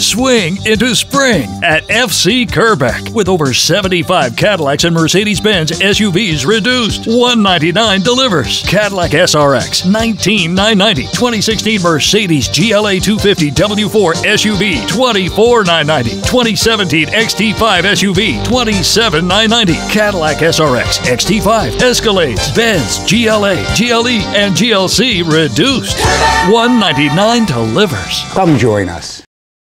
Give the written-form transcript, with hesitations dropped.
Swing into spring at FC Kerbeck. With over 75 Cadillacs and Mercedes-Benz SUVs reduced. $199 delivers. Cadillac SRX, $19,990. 2016 Mercedes GLA 250 W4 SUV, $24,990. 2017 XT5 SUV, $27,990. Cadillac SRX, XT5, Escalades, Benz, GLA, GLE, and GLC reduced. $199 delivers. Come join us.